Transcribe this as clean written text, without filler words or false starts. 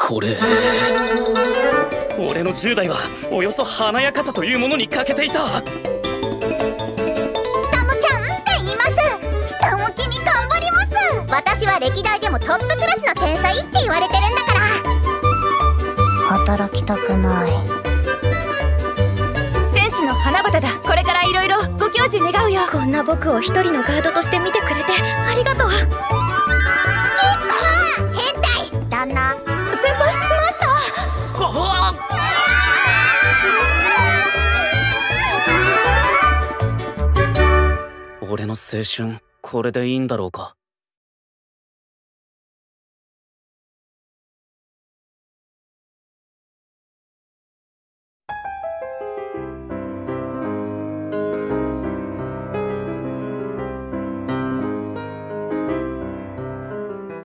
これ。俺の10代はおよそ華やかさというものに欠けていた。 タムキャンって言います。ピタンを機に頑張ります。私は歴代でもトップクラスの天才って言われてるんだから。働きたくない。 戦士の花畑だ。これからいろいろご教示願うよ。こんな僕を一人のガードとして見てくれてありがとう。 結構変態旦那。 先輩、マスタ俺の青春、これでいいんだろうか。